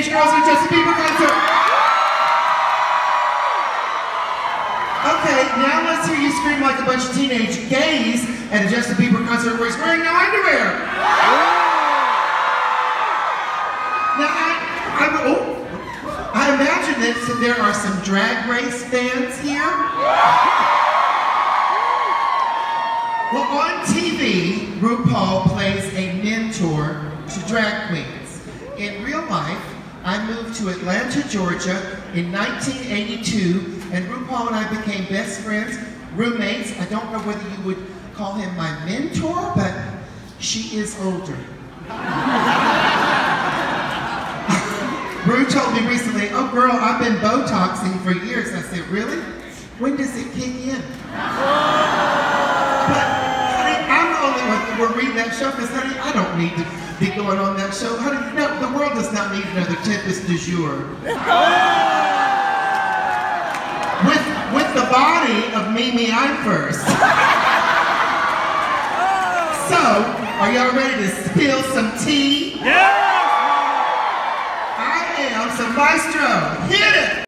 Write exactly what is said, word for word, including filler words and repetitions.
teenage girls at a Justin Bieber concert. Okay, now let's hear you scream like a bunch of teenage gays at a Justin Bieber concert where he's wearing no underwear. Now, I, I, oh, I imagine that so there are some drag race fans here. Well, on T V, RuPaul plays a mentor to drag queens. In real life, I moved to Atlanta, Georgia in nineteen eighty-two, and RuPaul and I became best friends, roommates. I don't know whether you would call him my mentor, but she is older. Ru told me recently, oh girl, I've been Botoxing for years. I said, really? When does it kick in? But honey, I'm the only one that will read that show, because honey, I don't need to be going on that show. Honey, no, the world does not need another Tempest du jour. With, with the body of Mimi I'm first. So, are y'all ready to spill some tea? Yeah! I am, so maestro, hit it!